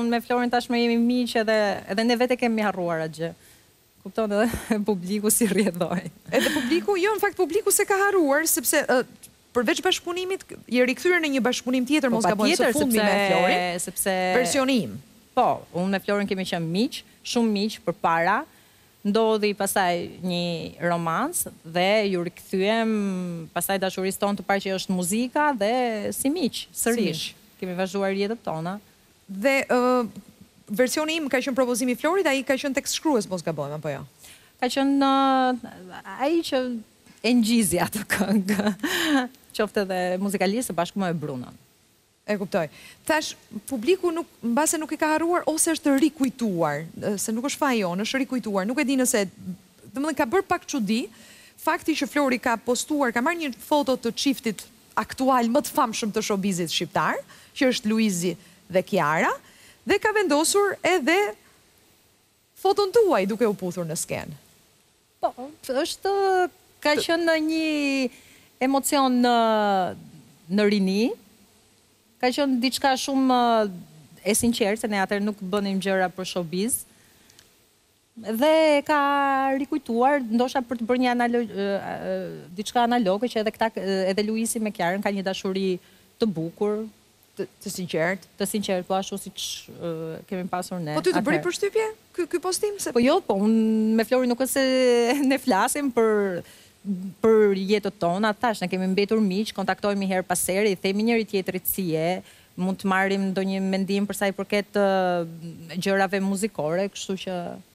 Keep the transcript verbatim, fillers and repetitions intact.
Unë me Florin tashmë jemi miq edhe edhe ne vetë kemi harruar atë gjë. Kupton edhe publiku si rrjedhoi. Edhe publiku, jo, në fakt publiku se ka harruar sepse uh, përveç bashkëpunimit je rikthyer në një bashkëpunim tjetër, mos gaboj së fundmi me Florin. Sepse versioni im. Po, unë me Florin kemi qenë miq, shumë miq përpara. Ndodhi pasaj një romans dhe ju rikthyem pasaj dashurisë tonë të parë që është muzika dhe si miq, sërish. Kemi vazhduar jetët tona. Dhe uh, versioni im ka qenë propozimi i Florit, ai ka qenë tekst shkrues, mos gabojmë apo jo? Ka qenë uh, ai që e ngjizi atë këngë. Qoftë edhe muzikalistë bashkë me Brunën. E kuptoj. Tash, publiku nuk, mbase nuk i ka harruar, ose është rikujtuar, se nuk është faji jonë, është rikujtuar, nuk e di nëse, domethënë ka bërë pak çudi, fakti që Flori ka postuar, ka marrë një foto të çiftit aktual më të famshëm të showbizit shqiptar, që është Luizi dhe Kiara, dhe ka vendosur edhe foton tuaj duke u puthur në skenë. Po, është, ka qenë një emocion në, në rini, ka qenë diçka shumë e sinqertë, se ne atëherë nuk bënim gjëra për showbiz. Dhe ka rikujtuar, ndoshta për të bërë një analog, diçka analoge, që edhe këta, edhe Luisi me Kiarën ka një dashuri të bukur, të, të sinqertë, të sinqertë, po ashtu siç uh, kemi pasur ne. Po ty të bëri përshtypje ky ky postim se po jo, po unë me Flori nuk është se ne flasim për për jetët tona, tash ne kemi mbetur miq, kontaktohemi her pas here, i themi njëri tjetrit si je, mund të marrim ndonjë mendim për sa i përket uh, gjërave muzikore, kështu që